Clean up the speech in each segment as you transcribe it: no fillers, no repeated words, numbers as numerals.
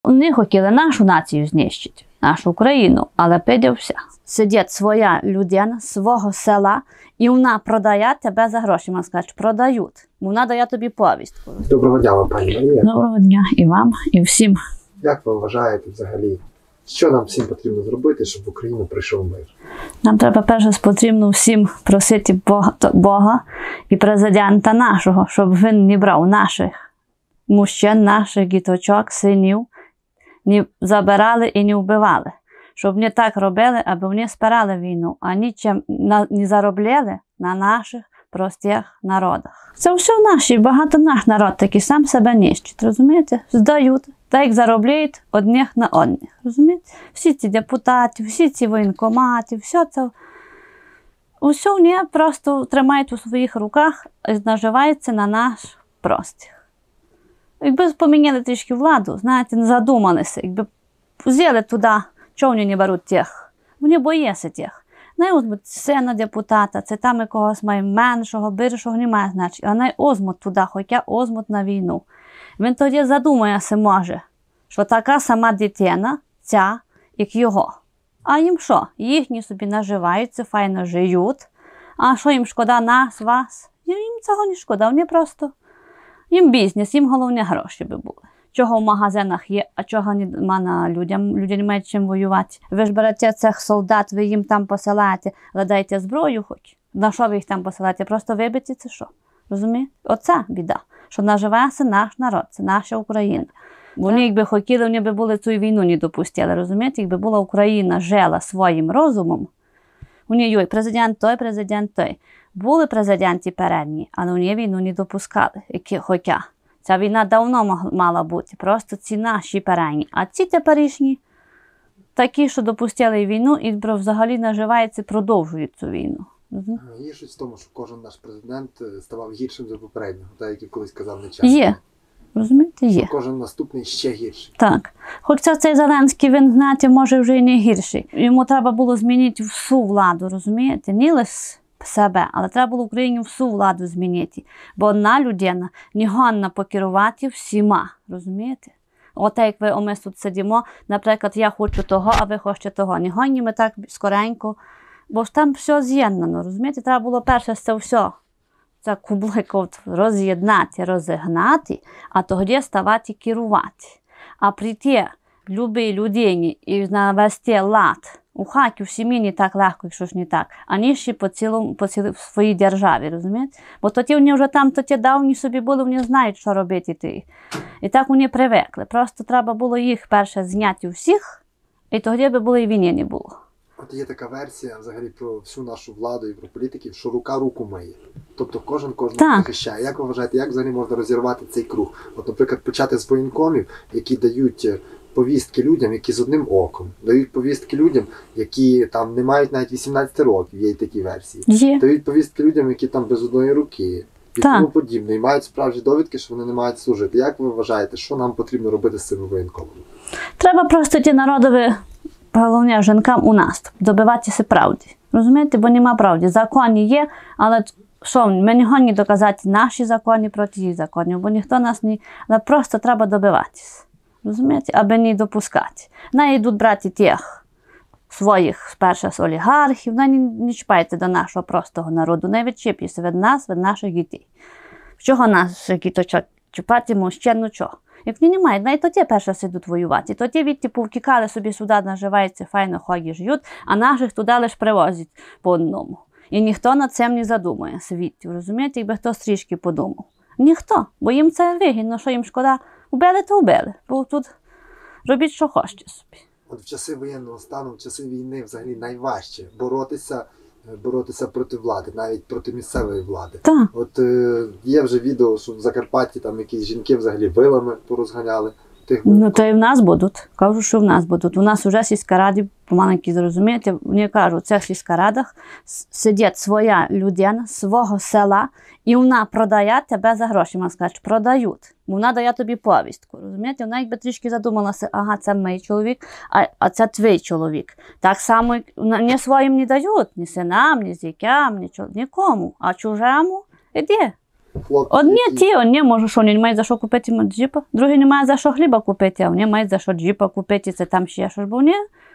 Вони хотіли нашу націю знищити, нашу Україну, але підівся. Сидить своя людина, свого села, і вона продає тебе за гроші, можна сказати, продають. Вона дає тобі повістку. Доброго дня вам, пані Марія. Доброго дня і вам, і всім. Як ви вважаєте взагалі, що нам всім потрібно зробити, щоб в Україну прийшов мир? Нам треба перше потрібно всім просити Бога і президента нашого, щоб він не брав наших мужчин, наших діточок, синів, не забирали і не вбивали. Щоб не так робили, аби вони спирали війну, а нічим не заробляли на наших простих народах. Це все наші, багато наш народ такий сам себе нищить, розумієте? Здають, так як заробляють одних на одних, розумієте? Всі ці депутати, всі ці воєнкомати, все це, усе вони просто тримають у своїх руках і наживаються на наш простих. Якби поміняли трішки владу, знаєте, не задумалися, якби взяли туди, чого вони не беруть тих? Вони бояться тих. Не візьмуть сина депутата, це там якогось має меншого, більшого, немає значення. А не візьмуть туди, хоча візьмуть на війну. Він тоді задумається може, що така сама дитина, ця, як його. А їм що? Їхні собі наживаються, файно живуть. А що їм шкода нас, вас? Їм цього не шкода, вони просто... Їм бізнес, їм головне гроші би були. Чого в магазинах є, а чого нема на людям. Люди не мають чим воювати. Ви ж берете цих солдат, ви їм там посилаєте, але дайте зброю хоч. На що ви їх там посилаєте? Просто вибити це що? Розумієте? Оце біда. Що наживається наш народ, це наша Україна. Вони, якби хотіли, вони б були цю війну не допустили, розумієте? Якби була Україна жила своїм розумом, вони йой, президент той. Були президенти передні, але вони війну не допускали, хоча. Ця війна давно мала бути, просто ці наші передні. А ці теперішні, такі, що допустили війну і взагалі наживаються, продовжують цю війну. Є щось в тому, що кожен наш президент ставав гіршим за попереднього, так як і колись казав Нечасно. Є. Розумієте, є. Що кожен наступний ще гірший. Так. Хоча цей Зеленський, він, знаєте, може вже і не гірший. Йому треба було змінити всю владу, розумієте? Не лише себе, але треба було Україні всю владу змінити. Бо одна людина не гонна покерувати всіма, розумієте? От як ми тут сидимо, наприклад, я хочу того, а ви хочете того. Не гонні ми так скоренько, бо ж там все з'єднано, розумієте? Треба було перше це все, це кублик роз'єднати, розігнати, а тоді ставати керувати. А прийти любій людині і навести лад у хаті, в сім'ї не так легко, якщо ж не так, ані ще по цілій своїй державі, розумієте? Бо тоді вони вже там, тоді давні собі були, вони знають, що робити. І так вони привикли. Просто треба було їх перше зняти у всіх, і тоді би було і війни не було. От є така версія взагалі про всю нашу владу і про політиків, що рука руку миє. Тобто кожен захищає. Як ви вважаєте, як взагалі можна розірвати цей круг? От, наприклад, почати з воєнкомів, які дають повістки людям, які з одним оком. Дають повістки людям, які там не мають навіть 18 років, є й такі версії. Є. Дають повістки людям, які там без одної руки. І тому подібне. І мають справжні довідки, що вони не мають служити. Як ви вважаєте, що нам потрібно робити з цими воєнкомами? Треба просто ті народові, головне, жінкам у нас, добиватися правди. Розумієте? Бо нема правди. Закони є, але що, ми не гонні доказати наші закони проти їх законів, бо ніхто нас не... Але просто треба добиватися. Розумієте? Аби не допускати. Не йдуть брати тих своїх, перше, з олігархів, не чіпайте до нашого простого народу, не відчіпіться від нас, від наших дітей. Чого наших діточок чіпати, мужчин, ну чого? Як вони не мають, навіть тоді перше йдуть воювати. Тоді відті повтікали собі сюди, наживаються, файно ходять, живуть, а наших туди лише привозять по одному. І ніхто над цим не задумує світів, розумієте? Якби хтось трішки подумав. Ніхто, бо їм це вигідно, що їм шкода. Убили, то убили, бо тут робіть, що хочете собі. От в часи воєнного стану, в часи війни взагалі найважче боротися проти влади, навіть проти місцевої влади. Так. От є вже відео, що в Закарпатті там якісь жінки взагалі вилами порозганяли. Ну, то і в нас будуть. Кажу, що в нас будуть. У нас вже сільська раді, помаленькі зрозумієте, вони кажуть, в цих сільських радах сидить своя людина, свого села, і вона продає тебе за гроші, можна сказати, продають. Вона дає тобі повістку, розумієте? Вона якби трішки задумалася, ага, це мій чоловік, а це твій чоловік. Так само, ні своїм не дають, ні синам, ні зятям, нікому, а чужому, іди. хлопці, Одні можуть, що вони не мають за що купити джипа, другі не мають за що хліба купити, а вони мають за що джипа купити, це там ще щось, бо вони,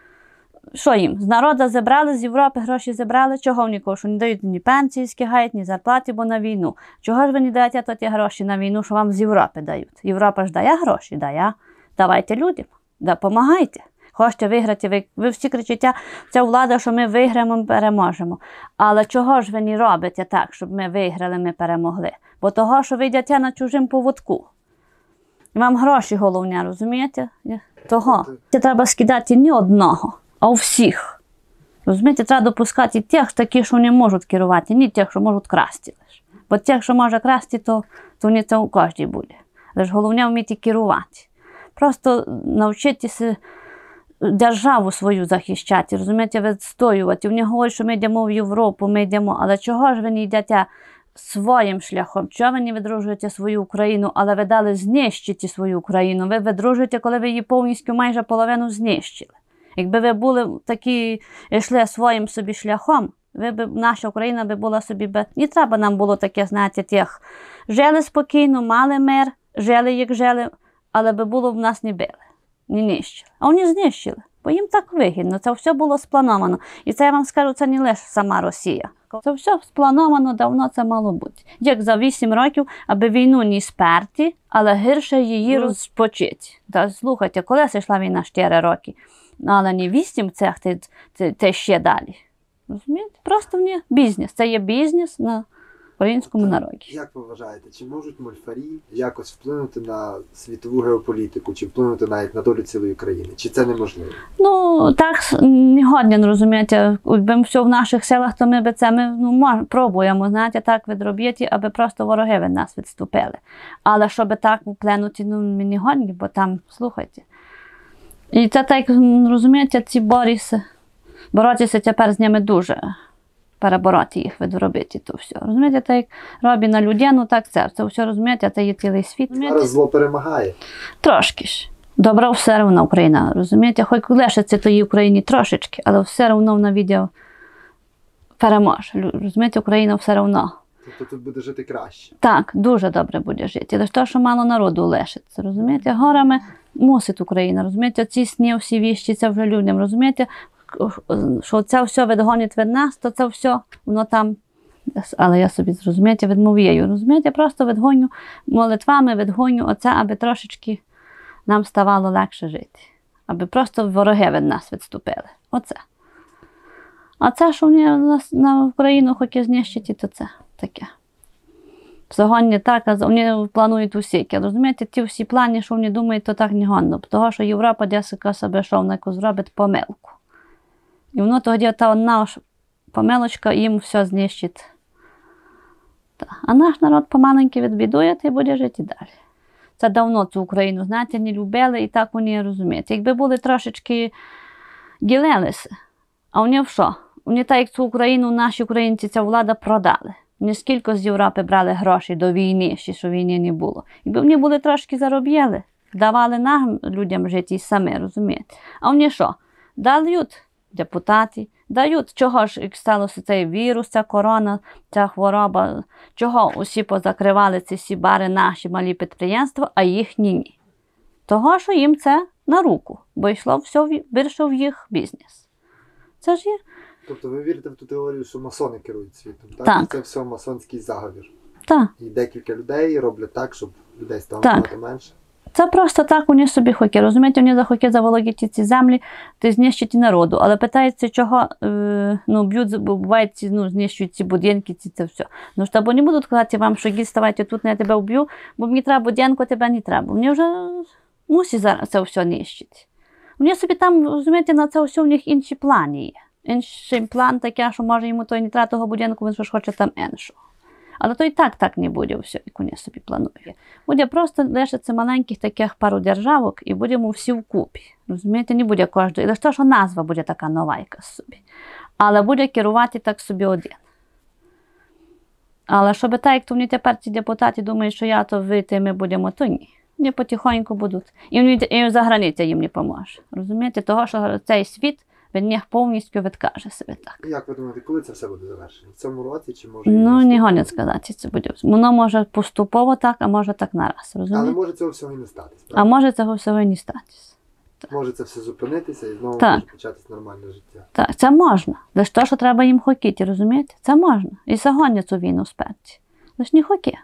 що їм, з народу зібрали, з Європи гроші зібрали, чого вони кажуть, що не дають ні пенсії скигають, ні зарплати, бо на війну. Чого ж ви не даєте то ті гроші на війну, що вам з Європи дають? Європа ж дає гроші, дає, давайте людям, допомагайте. Хочете виграти, ви всі кричите, ця влада, що ми виграємо, ми переможемо. Але чого ж ви не робите так, щоб ми виграли, ми перемогли? Бо того, що ви йдете на чужим поводку. Вам гроші головне, розумієте? Того. Це треба скидати не одного, а у всіх. Розумієте, треба допускати тих, такі, що не можуть керувати, не тих, що можуть красти лише. Бо тих, що може красти, то не це у кожній буде. Лише головне вміти керувати. Просто навчитися державу свою захищати, розумієте, відстоювати. Вони говорять, що ми йдемо в Європу, ми йдемо, але чого ж ви не йдете своїм шляхом? Чого ви не видружуєте свою Україну, але ви дали знищити свою Україну? Ви видружуєте, коли ви її повністю майже половину знищили. Якби ви були такі, йшли своїм собі шляхом, наша Україна би була собі, не треба нам було таке, знаєте, тих, жили спокійно, мали мир, жили як жили, але би було в нас не били. Не нищили. А вони знищили, бо їм так вигідно. Це все було сплановано. І це, я вам скажу, це не лише сама Росія. Це все сплановано, давно це мало бути. Як за 8 років, аби війну не сперти, але гірше її розпочати. Та слухайте, коли йшла війна 4 роки, але не 8 цех, це ще далі. Розумієте? Просто бізнес. Це є бізнес на українському народі. Як ви вважаєте, чи можуть мольфарі якось вплинути на світову геополітику, чи вплинути навіть на долю цілої країни? Чи це неможливо? Ну, так не годен, розумієте. Якби все в наших силах, то ми пробуємо, знаєте, так відробити, аби просто вороги від нас відступили. Але щоб так вплинути, ми не годні, бо там, слухайте. І це так, розумієте, ці боротися тепер з ними дуже. Перебороти їх, відробити то все. Розумієте, так як робить на людину, так це все, розумієте, це є цілий світ. Зараз зло перемагає. Трошки ж. Добро все одно Україна, розумієте, хоч лишиться тої Україні трошечки, але все одно вона відео переможе. Розумієте, Україна все одно. Тобто тут буде жити краще. Так, дуже добре буде жити. Лише те, що мало народу лишиться, розумієте, горами мусить Україна, розумієте, ці сні всі віщі, це вже людям, розумієте, що це все відгонить від нас, то це все, воно там, але я собі, розумієте, відмовляю, розумієте, просто відгоню молитвами, відгоню оце, аби трошечки нам ставало легше жити, аби просто вороги від нас відступили, оце. А це, що вони на Україну хочуть знищити, то це таке. Сьогодні так, вони планують усіки, розумієте, ті всі плани, що вони думають, то так не гонно, того, що Європа десика себе шовнику зробить помилку. І воно тоді та одна помилочка їм все знищить. А наш народ помаленьки відбідує, та й буде жити далі. Це давно цю Україну, знаєте, не любили і так вони розуміють. Якби були трошечки ділилися, а вони що? Вони так, як цю Україну, наші українці, ця влада продали. Вони скільки з Європи брали гроші до війни, ще що війни не було. Якби вони були трошки заробляли, давали нам, людям жити і самі, розумієте. А вони що? Дають депутати, дають, чого ж як сталося цей вірус, ця корона, ця хвороба, чого усі позакривали ці всі бари, наші малі підприємства, а їхні ні. Того, що їм це на руку, бо йшло все більше в їх бізнес. Це ж є. Тобто ви вірите в ту теорію, що масони керують світом, так? Так. І це все масонський заговір. Так. І декілька людей роблять так, щоб людей стало набагато менше. Це просто так вони собі хочуть. Розумієте, вони захотять заволодіти ці землі, то знищити народу. Але питаються, чого б'ють, бувають, знищують ці будинки, це все. Ну, що вони будуть казати вам, що ставайте тут, я тебе вб'ю, бо мені треба будинку, тебе не треба. Вони вже мусять зараз це все нищити. Вони собі там, розумієте, на це все у них інші плани є. Інший план такий, що може йому той не треба того будинку, він ж хоче там іншого. Але то і так не буде все, як вони собі планують. Буде просто лишиться маленьких таких пару державок і будемо всі вкупі. Розумієте, не буде кожного. І лише те, що назва буде така нова якась собі. Але буде керувати так собі один. Але щоб так, як то вони тепер ці депутати думають, що я то вийти, ми будемо, то ні. Вони потихоньку будуть. І за границя їм не поможе. Розумієте, того, що цей світ, Він їх повністю відкаже себе так. Як ви думаєте, коли це все буде завершено? В цьому році чи може? Ну, не гонять сказати, це буде. Воно може поступово так, а може так нараз, розумієте? Але може цього всього і не статись, А може цього всього і не статись. Може це все зупинитися і знову Так. може початись нормальне життя. Так, це можна. Лише то, що треба їм хотіти, розумієте? Це можна. І загонять цю війну сперті. Лише не хоті.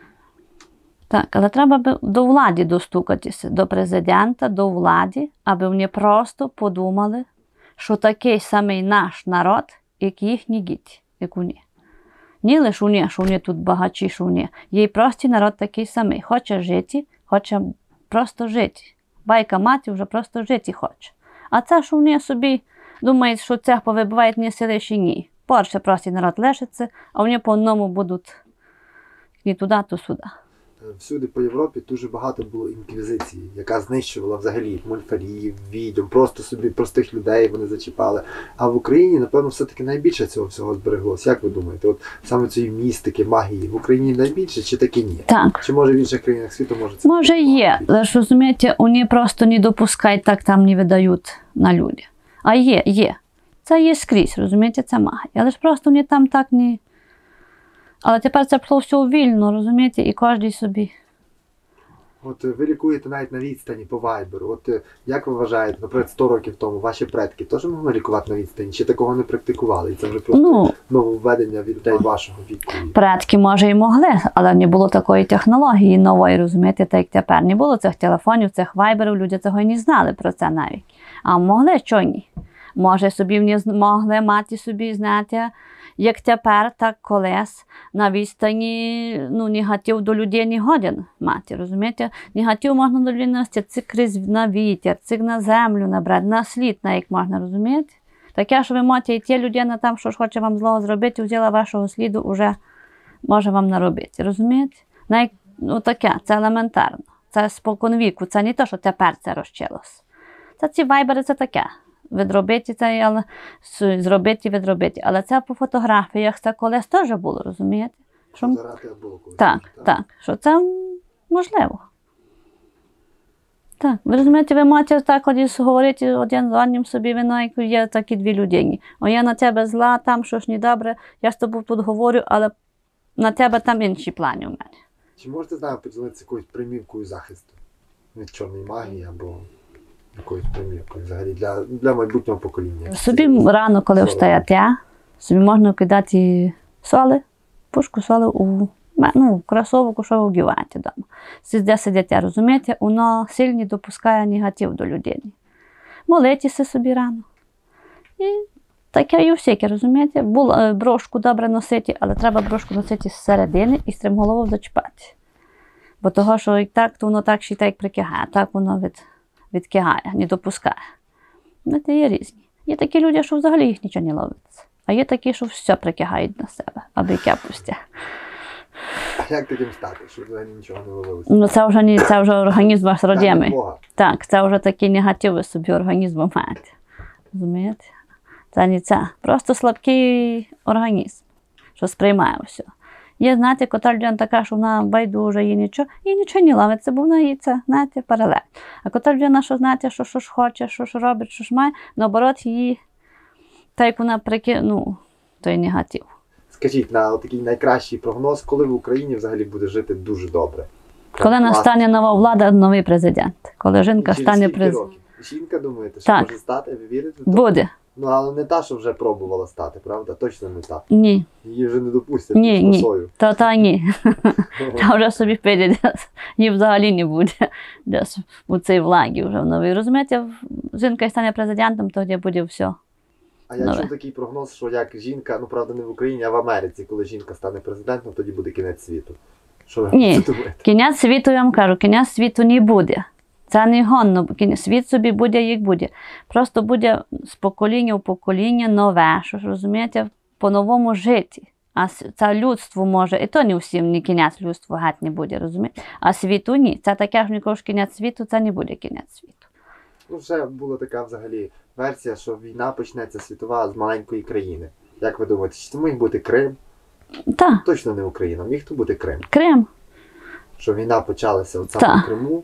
Так, але треба би до влади достукатися, до президента, до влади, аби вони просто подумали, що такий самий наш народ, як їхні діти, як вони. Не лише вони, що вони тут багачі, що вони. Є й простий народ такий самий. Хоче жити, хоче просто жити. Байка мати вже просто жити хоче. А це, що вони собі думають, що цех повибивають не сили, ще ні. Порше простий народ лишиться, а вони по одному будуть ні туди, то сюди. Всюди по Європі дуже багато було інквізиції, яка знищувала взагалі мольфарів, відьом, просто собі простих людей вони зачіпали. А в Україні, напевно, все-таки найбільше цього всього збереглося. Як ви думаєте? От саме цієї містики, магії в Україні найбільше чи таки ні? Так. Чи може в інших країнах світу може це? Може є, але ж розумієте, вони просто не допускають, так там не видають на люди. А є. Це є скрізь, розумієте, це магія. Але ж просто вони там так не... Але тепер це пішло все вільно, розумієте, і кожен собі. От ви лікуєте навіть на відстані по вайберу. От як ви вважаєте, наприклад, 100 років тому ваші предки теж могли лікувати на відстані? Чи такого не практикували? І це вже просто нововведення від людей вашого віку? Предки, може, і могли, але не було такої технології нової, розумієте, так як тепер. Не було цих телефонів, цих вайберів, люди цього і не знали про це навіть. А могли, що ні? Може, собі вони могли мати собі, знаєте, як тепер, так колись на відстані, негатив до людей не годен мати, розумієте? Негатив можна до людей носити цик крізь на вітер, цик на землю набрати, на слід, на як можна, розумієте? Таке, що ви можете і ті людина там, що ж хоче вам злого зробити, взяла вашого сліду, вже може вам наробити, розумієте? Таке, це елементарно, це споконвіку, це не те, що тепер це розчилось. Це ці вайбери, це таке. Відробити це, але відробити. Але це по фотографіях, це колись теж було, розумієте? Так, що це можливо. Так, ви розумієте, ви можете так говорити один з одним собі, як є такі дві людині. О, я на тебе зла, там щось недобре, я з тобою тут говорю, але на тебе там інші плани у мене. Чи можете з нами поділитися якоюсь примівкою захисту від чорної магії або якоюсь приміркою взагалі для майбутнього покоління? Собі рано, коли встаєте, собі можна кидати соли, пушку соли у кросовок, що ви вдіваєте вдома. Де сидите, розумієте, воно сильно допускає негатив до людини. Молитися собі рано. І таке і всяке, розумієте? Брошку добре носити, але треба брошку носити з середини і стримголову зачіпати. Бо того, що і так, то воно так ще так прикигає, так воно відкигає, не допускає. Це є різні. Є такі люди, що взагалі їх нічого не ловиться. А є такі, що все прикигають на себе, аби яке пусте. А як таким стати, щоб взагалі нічого не ловилося? Це вже організм ваш родимий. Так, це вже такі негативи собі організму маєте. Розумієте? Це не це. Просто слабкий організм, що сприймає все. Є, знаєте, котра людина така, що вона байдуже, їй нічого не ловиться, бо вона їй це, знаєте, паралель. А котра людина, що, знаєте, що ж хоче, що ж робить, що ж має, наоборот, її, так як вона той негатив. Скажіть, на такий найкращий прогноз, коли в Україні взагалі буде жити дуже добре? Коли настане нова влада, новий президент. Коли жінка стане президентом. Жінка, думаєте, що може стати? Ви вірите в це? Буде. Але не та, що вже пробувала стати, правда? Точно не та. Ні. Її вже не допустять. Ні. Ні. Та вже собі піде, її взагалі не буде десь у цій владі вже новій. Розумієте, жінка стане президентом, тоді буде все. А я чув такий прогноз, що як жінка, правда не в Україні, а в Америці, коли жінка стане президентом, тоді буде кінець світу. Що ви думаєте? Кінець світу, я вам кажу, кінець світу не буде. Це не гонно, світ собі буде, як буде. Просто буде з покоління в покоління нове, що ж, розумієте, по-новому жити. А це людство може, і то не всім, не кінець людства геть не буде, розумієте? А світу ні. Це таке ж ніколи кінець світу, це не буде кінець світу. Вже була така взагалі версія, що війна почнеться світова з маленької країни. Як ви думаєте, чи це міг бути Крим? Так. Точно не Україна, міг то бути Крим. Крим. Що війна почалася в самому Криму.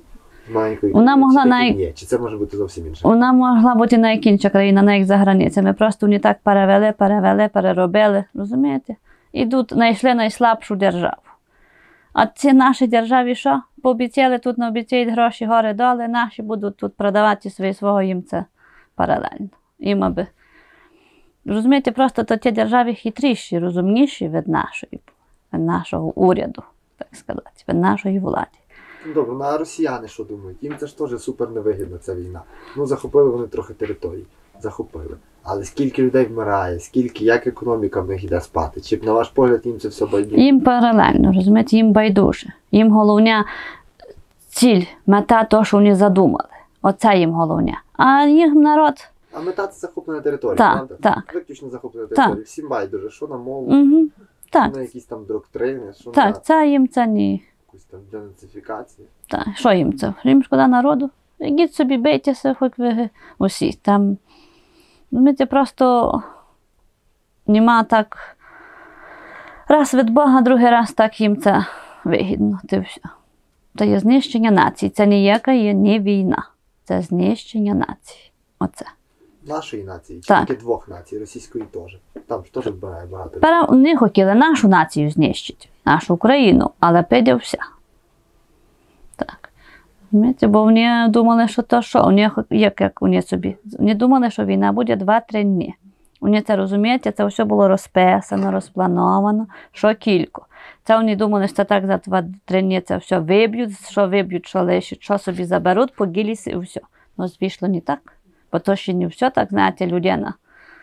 Маленької Вона могла ні, чи це може бути зовсім інше? Вона могла бути найінша країна, не як за границями. Просто вони так переробили, розумієте? Ідуть, знайшли найслабшу державу. А ці наші державі що? Пообіцяли, тут не обіцяють гроші гори-доли, наші будуть тут продавати свого, їм це паралельно. Їм аби. Розумієте, просто то ті держави хитріші, розумніші від нашого уряду, так сказати, від нашої влади. Добре, ну а росіяни що думають? Їм це ж теж супер невигідна ця війна. Ну, захопили вони трохи територій. Захопили. Але скільки людей вмирає, як економіка в них йде спати? Чи, на ваш погляд, їм це все байдуже? Їм паралельно, розумієте, їм байдуже. Їм головня ціль, мета того, що вони задумали. Оце їм головня. А їх народ... А мета – це захоплена територія, правда? Так. Виключно захоплена територія. Всім байдуже, що на мову, Так. на якісь там доктрини, що так, на... це їм це ні. Якусь там денацифікацію. Так, що їм це? Їм шкода народу. Ідіть собі, бийтеся, хоч ви усі. Там, розумієте, просто нема так, раз від Бога, другий раз так їм це вигідно. Це є знищення нації. Це ніяка є не війна. Це знищення нації. Оце. Нашої нації? Чи Так. тільки двох націй? Російської теж? Там ж теж вбирає багато. Вони хотіли нашу націю знищити, нашу Україну, але піде вся. Так. Бо вони думали, що то що, вони думали, що війна буде 2-3 дні. Вони це розумієте, це все було розписано, розплановано, що кілько. Це вони думали, що так за 2-3 дні це все виб'ють, що лишать, що собі заберуть, поділися і все. Ну, звісно, не так. Бо то ще не все так, знаєте, людина.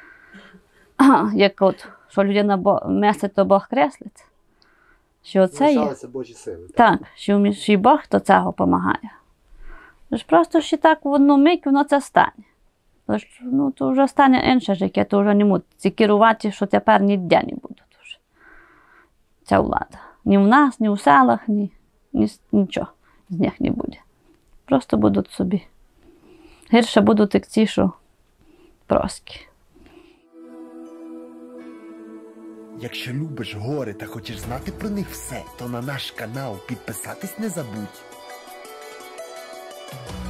Як от, що людина мислить, то Бог креслить. Що це є. Божі сили. Так, що і Бог то цього допомагає. Тож просто ще так в одну мить воно це стане. Тож, ну, то вже стане інше життя, то вже не можуть керувати, що тепер ніде не будуть вже. Ця влада. Ні в нас, ні в селах, нічого з них не буде. Просто будуть собі. Гірше будуть як ці, що проски. Якщо любиш гори та хочеш знати про них все, то на наш канал підписатись не забудь.